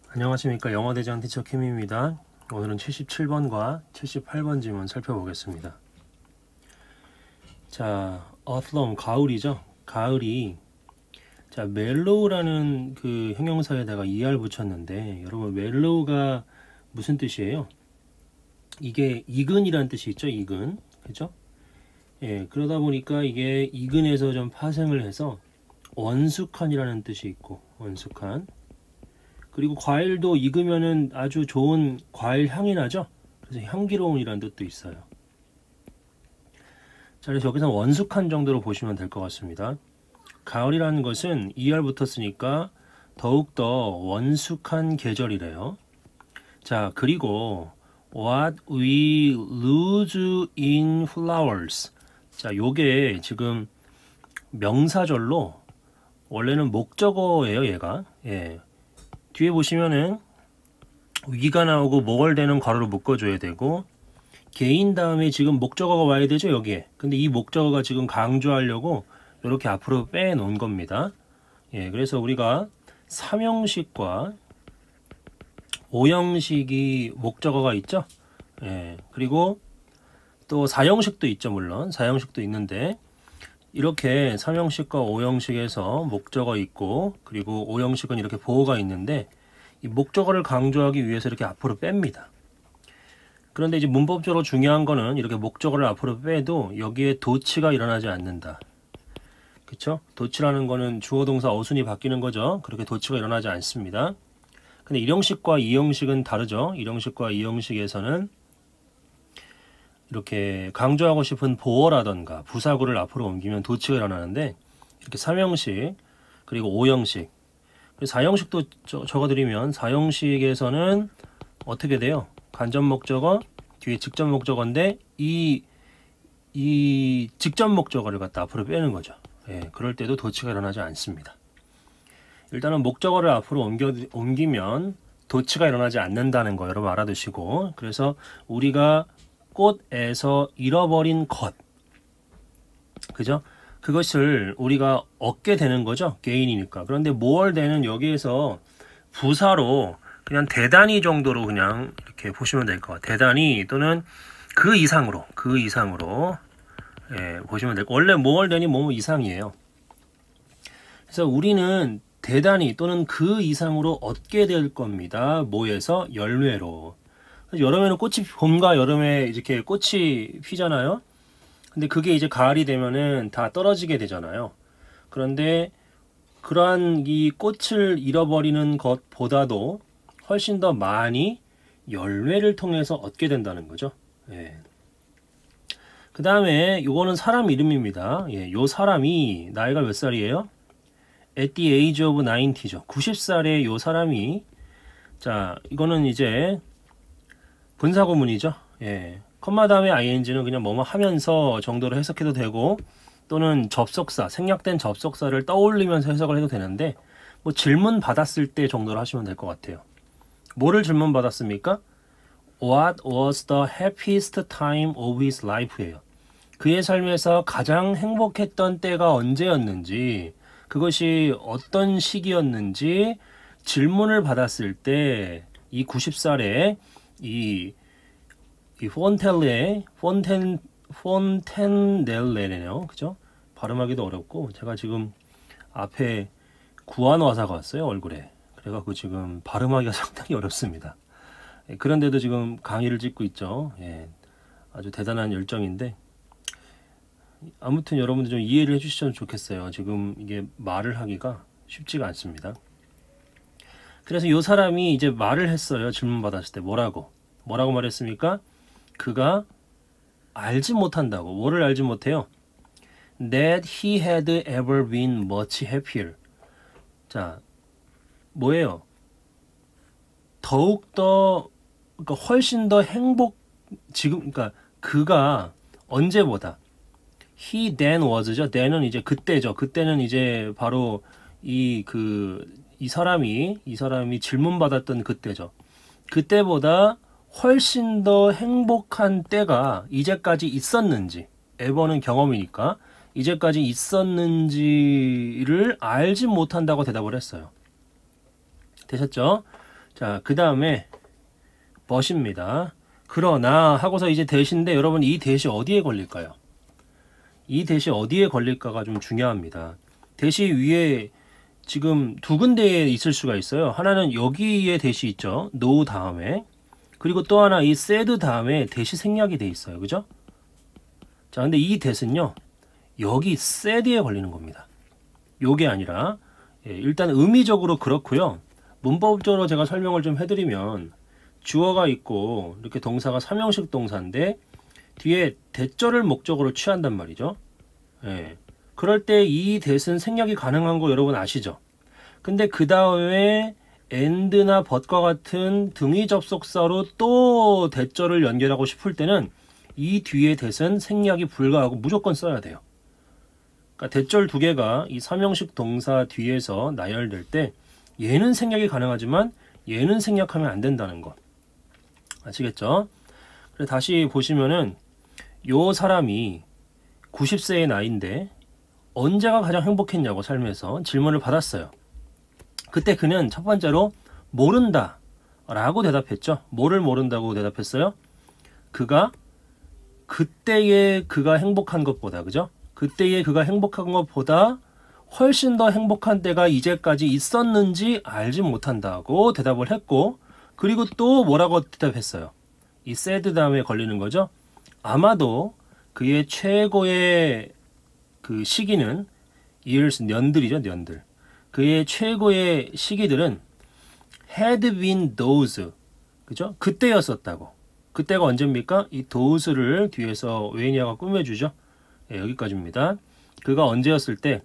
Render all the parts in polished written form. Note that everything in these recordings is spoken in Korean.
안녕하십니까. 영어대장 티처 킴입니다. 오늘은 77번과 78번 지문 살펴보겠습니다. 자, autumn, 가을이죠. 가을이 자, mellow라는 그 형용사에다가 er 붙였는데 여러분 mellow가 무슨 뜻이에요? 이게 익은이라는 뜻이 있죠. 익은. 그죠? 예, 그러다 보니까 이게 익은에서 좀 파생을 해서 원숙한이라는 뜻이 있고 원숙한. 그리고 과일도 익으면은 아주 좋은 과일 향이 나죠. 그래서 향기로운이라는 뜻도 있어요. 자, 그래서 여기서 원숙한 정도로 보시면 될 것 같습니다. 가을이라는 것은 2월 붙었으니까 더욱더 원숙한 계절이래요. 자, 그리고 what we lose in flowers. 자, 요게 지금 명사절로 원래는 목적어예요, 얘가. 예. 뒤에 보시면은 위가 나오고 목월되는 괄호로 묶어줘야 되고 개인 다음에 지금 목적어가 와야 되죠, 여기에. 근데 이 목적어가 지금 강조하려고 이렇게 앞으로 빼놓은 겁니다. 예, 그래서 우리가 3형식과 5형식이 목적어가 있죠. 예, 그리고 또 4형식도 있죠, 물론. 4형식도 있는데 이렇게 3형식과 5형식에서 목적어 있고 그리고 5형식은 이렇게 보어가 있는데 이 목적어를 강조하기 위해서 이렇게 앞으로 뺍니다. 그런데 이제 문법적으로 중요한 거는 이렇게 목적어를 앞으로 빼도 여기에 도치가 일어나지 않는다. 그쵸? 도치라는 거는 주어 동사 어순이 바뀌는 거죠. 그렇게 도치가 일어나지 않습니다. 근데 1형식과 2형식은 다르죠. 1형식과 2형식에서는 이렇게 강조하고 싶은 보어라던가 부사구를 앞으로 옮기면 도치가 일어나는데 이렇게 3형식 그리고 5형식 그리고 4형식도 적어드리면 4형식에서는 어떻게 돼요? 간접 목적어 뒤에 직접 목적어인데 이 직접 목적어를 갖다 앞으로 빼는 거죠. 예, 그럴 때도 도치가 일어나지 않습니다. 일단은 목적어를 앞으로 옮기면 도치가 일어나지 않는다는 거 여러분 알아두시고 그래서 우리가 꽃에서 잃어버린 것 그죠? 그것을 우리가 얻게 되는 거죠. 개인이니까. 그런데 모월되는 여기에서 부사로 그냥 대단히 정도로 그냥 이렇게 보시면 될 것 같아요. 대단히 또는 그 이상으로 예, 보시면 될 거. 원래 모월되니 뭐 이상이에요. 그래서 우리는 대단히 또는 그 이상으로 얻게 될 겁니다. 뭐에서? 열매로. 여름에는 꽃이 봄과 여름에 이렇게 꽃이 피잖아요. 근데 그게 이제 가을이 되면은 다 떨어지게 되잖아요. 그런데 그러한 이 꽃을 잃어버리는 것보다도 훨씬 더 많이 열매를 통해서 얻게 된다는 거죠. 예. 그 다음에 요거는 사람 이름입니다. 예, 요 사람이 나이가 몇 살이에요? At the age of 90죠. 90살의 요 사람이 자 이거는 이제 분사구문이죠. 예. 컴마 다음에 ing는 그냥 뭐뭐 하면서 정도로 해석해도 되고 또는 접속사, 생략된 접속사를 떠올리면서 해석을 해도 되는데 뭐 질문 받았을 때 정도로 하시면 될 것 같아요. 뭐를 질문 받았습니까? What was the happiest time of his life예요. 그의 삶에서 가장 행복했던 때가 언제였는지 그것이 어떤 시기였는지 질문을 받았을 때 이 90살에 이 폰텐넬레네요. 그죠? 발음하기도 어렵고 제가 지금 앞에 구안화사가 왔어요. 얼굴에. 그래갖고 지금 발음하기가 상당히 어렵습니다. 예, 그런데도 지금 강의를 찍고 있죠. 예, 아주 대단한 열정인데 아무튼 여러분들 좀 이해를 해주시면 좋겠어요. 지금 이게 말을 하기가 쉽지가 않습니다. 그래서 이 사람이 이제 말을 했어요. 질문 받았을 때 뭐라고 말했습니까? 그가 알지 못한다고. 뭐를 알지 못해요? That he had ever been much happier. 자, 뭐예요? 더욱더 그러니까 훨씬 더 그러니까 그가 언제보다 he then was죠. then은 이제 그때죠. 그때는 이제 바로 이 사람이 질문받았던 그때죠. 그때보다 훨씬 더 행복한 때가 이제까지 있었는지 에버는 경험이니까 이제까지 있었는지를 알지 못한다고 대답을 했어요. 되셨죠? 자, 그 다음에 but입니다. 그러나 하고서 이제 대시인데 여러분 이 대시 어디에 걸릴까요? 이 대시 어디에 걸릴까가 좀 중요합니다. 대시 위에 지금 두 군데에 있을 수가 있어요. 하나는 여기에 대시 있죠. no 다음에. 그리고 또 하나 이 said 다음에 대시 생략이 돼 있어요. 그죠? 자, 근데 이 대시는요. 여기 said에 걸리는 겁니다. 요게 아니라 일단 의미적으로 그렇고요. 문법적으로 제가 설명을 좀 해드리면 주어가 있고 이렇게 동사가 삼형식 동사인데 뒤에 대절을 목적으로 취한단 말이죠. 예. 그럴 때 이 대신 생략이 가능한 거 여러분 아시죠? 근데 그 다음에 and나 but과 같은 등위 접속사로 또 대절을 연결하고 싶을 때는 이 뒤에 대신 생략이 불가하고 무조건 써야 돼요. 그러니까 대절 두 개가 이 삼형식 동사 뒤에서 나열될 때 얘는 생략이 가능하지만 얘는 생략하면 안 된다는 거. 아시겠죠? 그래 다시 보시면은 요 사람이 90세의 나이인데 언제가 가장 행복했냐고 삶에서 질문을 받았어요. 그때 그는 첫 번째로 모른다 라고 대답했죠. 뭐를 모른다고 대답했어요? 그때의 그가 행복한 것보다, 그죠? 그때의 그가 행복한 것보다 훨씬 더 행복한 때가 이제까지 있었는지 알지 못한다고 대답을 했고, 그리고 또 뭐라고 대답했어요? 이 said 다음에 걸리는 거죠. 아마도 그의 최고의 그 시기는 years, 년들이죠, 년들. 그의 최고의 시기들은 had been those, 그죠? 그때였었다고. 그때가 언제입니까? 이 those를 뒤에서 웨이니아가 꾸며주죠. 네, 여기까지입니다. 그가 언제였을 때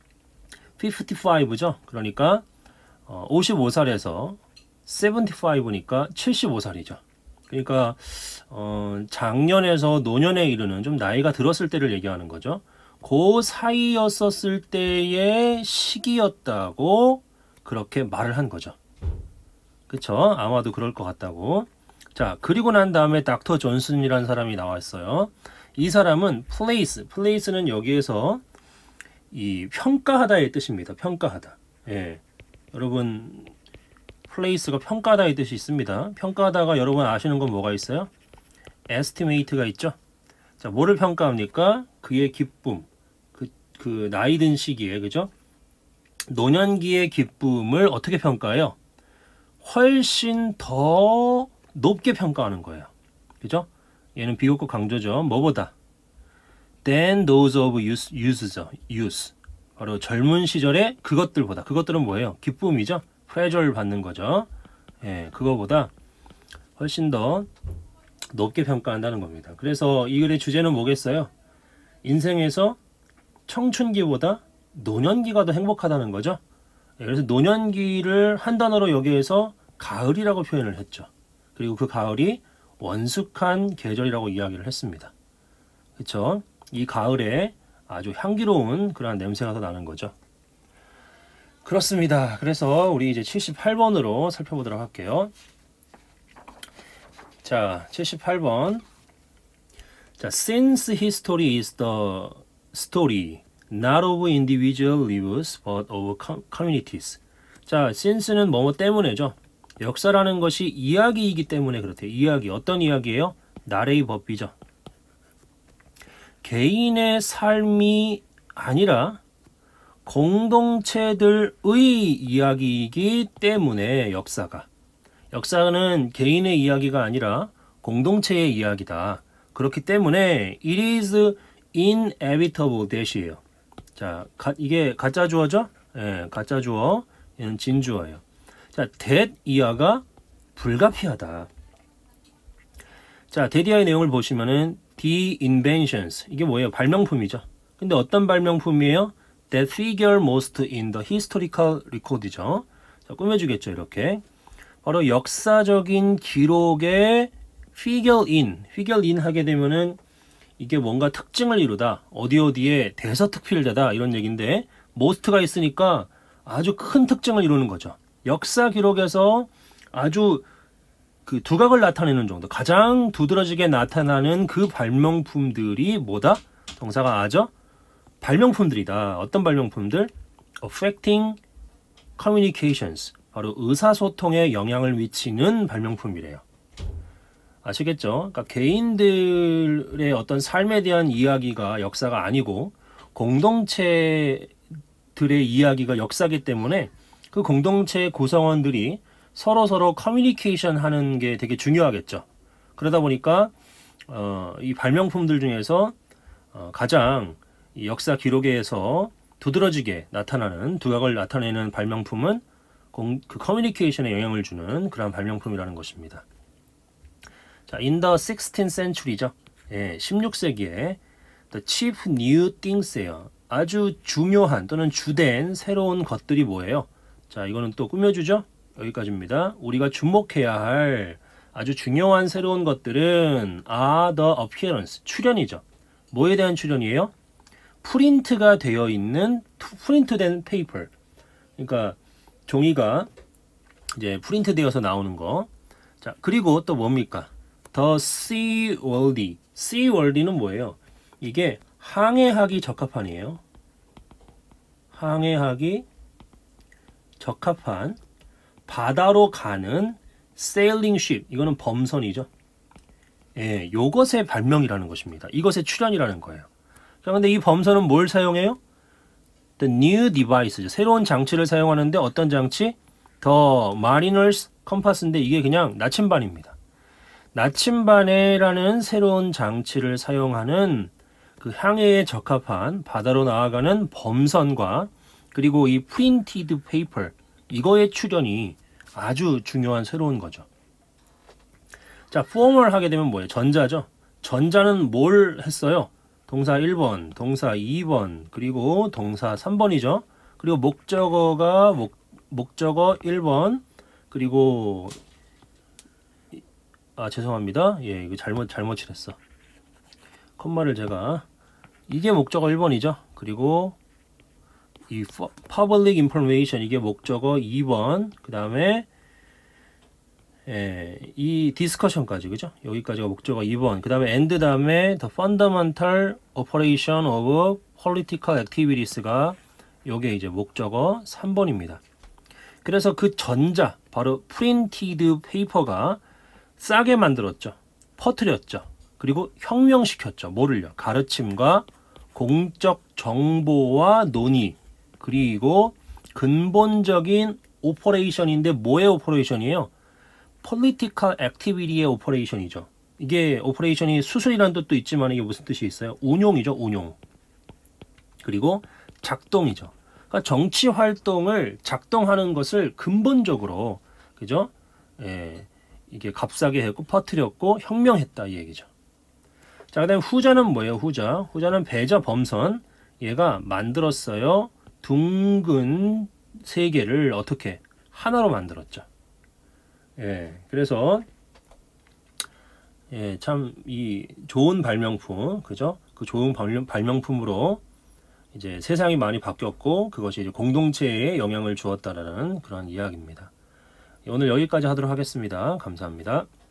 55죠. 그러니까 55살에서 75니까 75살이죠. 그러니까 작년에서 노년에 이르는 좀 나이가 들었을 때를 얘기하는 거죠. 그 사이였었을 때의 시기였다고 그렇게 말을 한 거죠. 그쵸? 아마도 그럴 것 같다고. 자, 그리고 난 다음에 닥터 존슨이라는 사람이 나왔어요. 이 사람은 place는 여기에서 이 평가하다의 뜻입니다. 평가하다. 예. 여러분 place가 평가하다의 뜻이 있습니다. 평가하다가 여러분 아시는 건 뭐가 있어요? estimate가 있죠. 자, 뭐를 평가합니까? 그의 기쁨, 그 나이 든 시기에, 그죠? 노년기의 기쁨을 어떻게 평가해요? 훨씬 더 높게 평가하는 거예요. 그죠? 얘는 비교급 강조죠. 뭐보다? than those of youth죠. youth. 바로 젊은 시절의 그것들보다. 그것들은 뭐예요? 기쁨이죠. pleasure를 받는 거죠. 예, 그거보다 훨씬 더 높게 평가한다는 겁니다. 그래서 이 글의 주제는 뭐겠어요? 인생에서 청춘기보다 노년기가 더 행복하다는 거죠. 예, 그래서 노년기를 한 단어로 여기에서 가을이라고 표현을 했죠. 그리고 그 가을이 원숙한 계절이라고 이야기를 했습니다. 그렇죠? 이 가을에 아주 향기로운 그런 냄새가 더 나는 거죠. 그렇습니다. 그래서 우리 이제 78번으로 살펴보도록 할게요. 자, 78번. 자, since history is the story not of individual lives but of communities. 자, since는 뭐뭐 때문에죠. 역사라는 것이 이야기이기 때문에 그렇대요. 이야기. 어떤 이야기예요? 나레이 법비죠. 개인의 삶이 아니라 공동체들의 이야기이기 때문에 역사는 개인의 이야기가 아니라 공동체의 이야기다. 그렇기 때문에 it is inevitable that이에요. 자, 이게 가짜 주어죠? 예, 가짜 주어. 얘는 진주어예요. 자, that 이하가 불가피하다. 자, that 이하의 내용을 보시면은 the inventions. 이게 뭐예요? 발명품이죠. 근데 어떤 발명품이에요? That figure most in the historical record이죠. 자, 꾸며주겠죠, 이렇게. 바로 역사적인 기록에 figure in 하게 되면은 이게 뭔가 특징을 이루다. 어디에 대서특필되다. 이런 얘기인데, most가 있으니까 아주 큰 특징을 이루는 거죠. 역사 기록에서 아주 그 두각을 나타내는 정도. 가장 두드러지게 나타나는 그 발명품들이 뭐다? 동사가 아죠? 발명품들이다. 어떤 발명품들? Affecting communications. 바로 의사소통에 영향을 미치는 발명품이래요. 아시겠죠? 그러니까 개인들의 어떤 삶에 대한 이야기가 역사가 아니고 공동체들의 이야기가 역사이기 때문에 그 공동체 구성원들이 서로 커뮤니케이션 하는 게 되게 중요하겠죠. 그러다 보니까 이 발명품들 중에서 가장 이 역사 기록에서 두드러지게 나타나는 두각을 나타내는 발명품은 그 커뮤니케이션에 영향을 주는 그런 발명품이라는 것입니다. 자, in the 16th century죠. 예, 16세기에 the chief new things예요. 아주 중요한 또는 주된 새로운 것들이 뭐예요? 자, 이거는 또 꾸며주죠. 여기까지입니다. 우리가 주목해야 할 아주 중요한 새로운 것들은 are the appearance, 출현이죠. 뭐에 대한 출현이에요? 프린트가 되어 있는 프린트된 페이퍼. 그러니까 종이가 이제 프린트되어서 나오는 거. 자, 그리고 또 뭡니까? The seaworthy. seaworthy는 뭐예요? 이게 항해하기 적합한이에요. 항해하기 적합한 바다로 가는 sailing ship. 이거는 범선이죠. 예, 요것의 발명이라는 것입니다. 이것의 출현이라는 거예요. 자, 근데 이 범선은 뭘 사용해요? The new device. 새로운 장치를 사용하는데 어떤 장치? The mariner's compass인데 이게 그냥 나침반입니다. 나침반에라는 새로운 장치를 사용하는 그 항해에 적합한 바다로 나아가는 범선과 그리고 이 printed paper 이거의 출현이 아주 중요한 새로운 거죠. 자, form을 하게 되면 뭐예요? 전자죠. 전자는 뭘 했어요? 동사 1번, 동사 2번, 그리고 동사 3번이죠. 그리고 목적어가 목적어 1번, 그리고 죄송합니다. 예, 이거 잘못 칠했어. 콤마를 제가 이게 목적어 1번이죠. 그리고 이 public information 이게 목적어 2번, 그 다음에 이 discussion까지 그죠? 여기까지가 목적어 2번. 그 다음에 and 다음에 the fundamental operation of political activities가 요게 이제 목적어 3번입니다. 그래서 그 전자 바로 printed paper가 싸게 만들었죠. 퍼뜨렸죠. 그리고 혁명시켰죠. 뭐를요? 가르침과 공적 정보와 논의 그리고 근본적인 오퍼레이션인데 뭐의 오퍼레이션이에요? political activity의 오퍼레이션이죠. 이게 오퍼레이션이 수술이라는 뜻도 있지만 이게 무슨 뜻이 있어요? 운용이죠. 운용. 그리고 작동이죠. 그러니까 정치 활동을 작동하는 것을 근본적으로 그죠? 이게 값싸게 했고 퍼뜨렸고 혁명했다 이 얘기죠. 자, 그다음에 후자는 뭐예요? 후자는 배자 범선. 얘가 만들었어요. 둥근 세계를 어떻게 하나로 만들었죠. 예, 그래서 참 이 좋은 발명품, 그죠? 그 좋은 발명품으로 이제 세상이 많이 바뀌었고 그것이 이제 공동체에 영향을 주었다라는 그런 이야기입니다. 오늘 여기까지 하도록 하겠습니다. 감사합니다.